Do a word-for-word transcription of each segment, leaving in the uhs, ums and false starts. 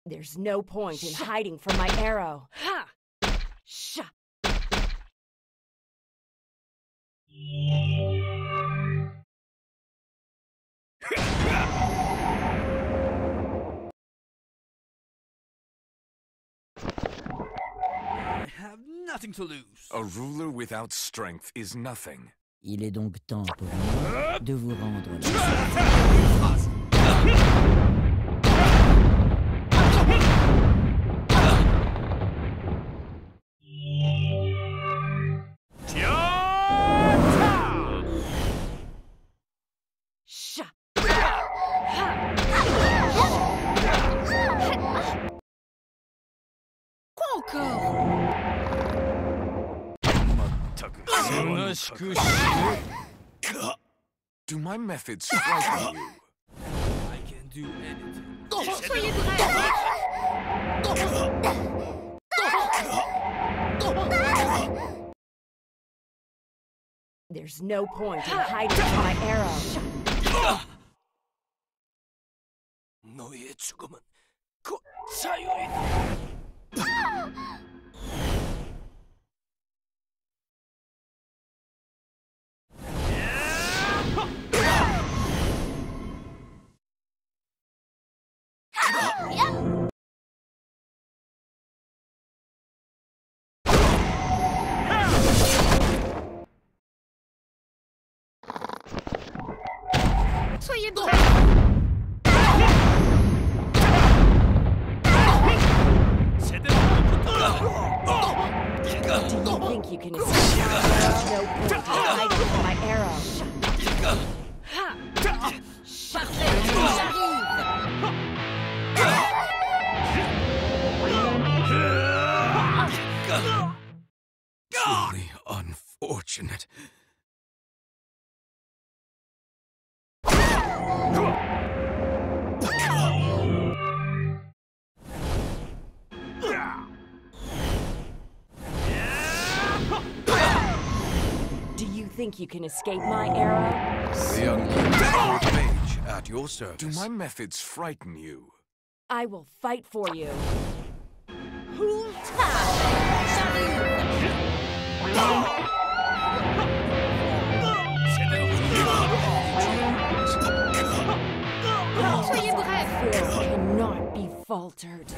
There's no point in hiding from my arrow. Ha! Sha! I have nothing to lose. A ruler without strength is nothing. Il est donc temps pour moi de vous rendre la Do my methods frighten you? I can do anything. Soyez bref! There's no point in hiding from my arrow. 너의 죽음은 곧 자유이다. Soyez bref! Do you think you can escape? No point in hiding from my arrow. Truly unfortunate. Do you think you can escape my arrow? The young mage at your service. Do my methods frighten you? I will fight for you. Soyez bref! Fear cannot be faltered.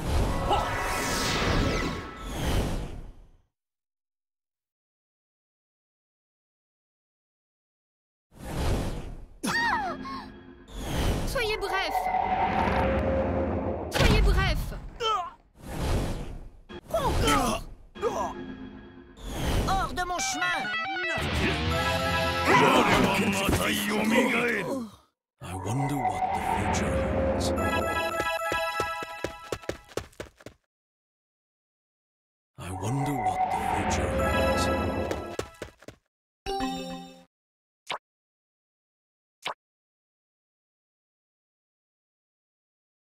Soyez bref! Soyez bref! Hors de mon chemin! I wonder what the future holds. I wonder